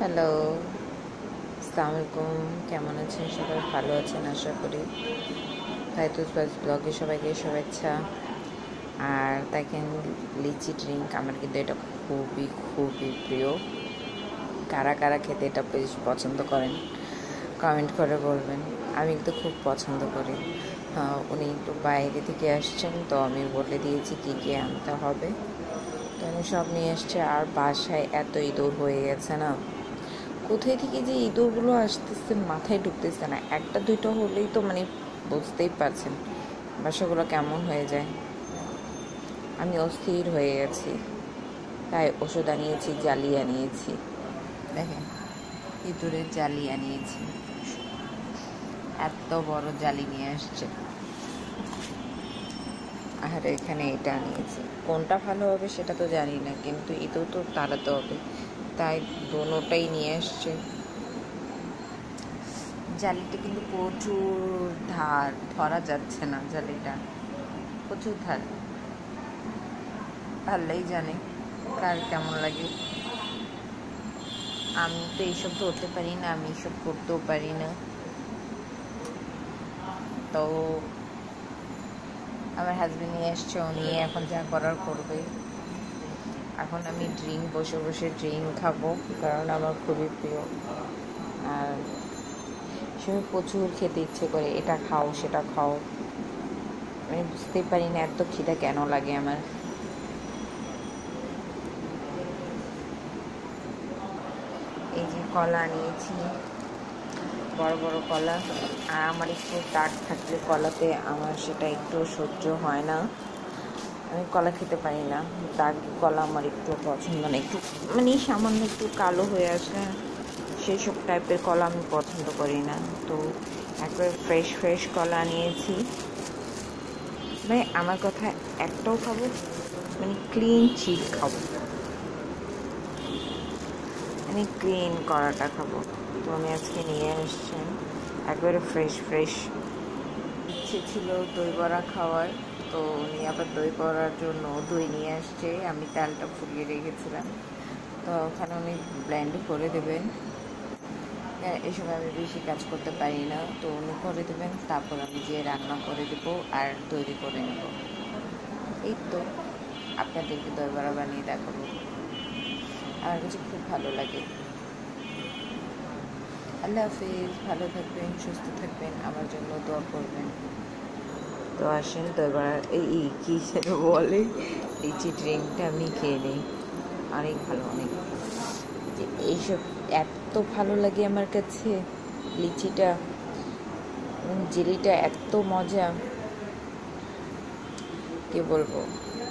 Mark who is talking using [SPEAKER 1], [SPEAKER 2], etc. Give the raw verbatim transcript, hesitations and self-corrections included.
[SPEAKER 1] Hello, আসসালামু আলাইকুম। কেমন আছেন সবাই? ভালো আছেন আশা করি। ফাইতুস বাস ব্লগে সবাইকে শুভেচ্ছা। আর দেখেন, লিচি ড্রিঙ্ক আমার কিন্তু এটা খুবই খুবই প্রিয়। কারা কারা খেতে এটা বেশ পছন্দ করেন কমেন্ট করে বলবেন। আমি কিন্তু খুব পছন্দ করি। হ্যাঁ, উনি একটু বাইরে থেকে আসছেন, তো আমি বলে দিয়েছি কী কী আনতে হবে। তো আমি সব নিয়ে এসছি। আর বাসায় এত ইঁদুর হয়ে গেছে না, কোথায় থেকে যে ইঁদুরগুলো আসতেছে মাথায় ঢুকতেছে না। একটা দুইটা হলেই তো মানে বুঝতেই পারছেন বাসাগুলো কেমন হয়ে যায়। আমি অস্থির হয়ে গেছি, তাই ওষুধ আনিয়েছি, জালি আনিয়েছি। দেখেন, ইঁদুরের জালি আনিয়েছি, এত বড় জালি নিয়ে আসছে। আর এখানে এটা আনিয়েছি, কোনটা ভালো হবে সেটা তো জানি না, কিন্তু ইঁদুর তো তাড়াতে হবে, তাই দোনোটাই নিয়ে আসছে। জালিটা কিন্তু প্রচুর ধার, ধরা যাচ্ছে না জালিটা, প্রচুর ধার। আল্লাই জানে কার কেমন লাগে। আমি তো এইসব ধরতে পারি না, আমি এইসব করতেও পারি না। তো আমার হাজবেন্ড নিয়ে এসছে, ও নিয়ে এখন যা করার করবে। এখন আমি ড্রিঙ্ক বসে বসে ড্রিঙ্ক খাবো, কারণ আমার খুবই প্রিয়। আর সে প্রচুর খেতে ইচ্ছে করে, এটা খাও সেটা খাও, আমি বুঝতেই পারি না এত খিদা কেন লাগে আমার। এই যে কলা নিয়েছি, বড় বড় কলা। আর আমার একটু দাগ থাকলে কলাতে আমার সেটা একটু সহ্য হয় না, আমি কলা খেতে পারি না। দাগ কলা আমার একটু পছন্দ না, একটু মানে সামান্য একটু কালো হয়ে আসলে সেই সব টাইপের কলা আমি পছন্দ করি না। তো একবার ফ্রেশ ফ্রেশ কলা নিয়েছি। মানে আমার কথা, একটাও খাবো, মানে ক্লিন চিট খাবো, মানে ক্লিন করাটা খাবো। তো আমি আজকে নিয়ে আসছেন একবারে ফ্রেশ ফ্রেশ। ইচ্ছে ছিল দই বড়া খাওয়ার, তো উনি আবার দই বড়ার জন্য দই নিয়ে আসছে। আমি তেলটা ফুরিয়ে রেখেছিলাম, তো ওখানে উনি ব্লেন্ড করে দেবেন। এই সময় আমি বেশি কাজ করতে পারি না, তো উনি করে দেবেন, তারপর আমি যে রান্না করে দেবো আর তৈরি করে নেব। এই তো আপনাদেরকে দই বড়া বানিয়ে দেখাবো, আমার কাছে খুব ভালো লাগে। আল্লাহ হাফিজ, ভালো থাকবেন, সুস্থ থাকবেন, আমার জন্য দোয়া করবেন। তো আসেন দই বড়া, এই কী যেন বলে, এই যে ড্রিঙ্কটা আমি খেয়ে নিই, অনেক ভালো, অনেক যে এইসব এত ভালো লাগে আমার কাছে। লিচিটা, জেলিটা এত মজা, কি বলবো।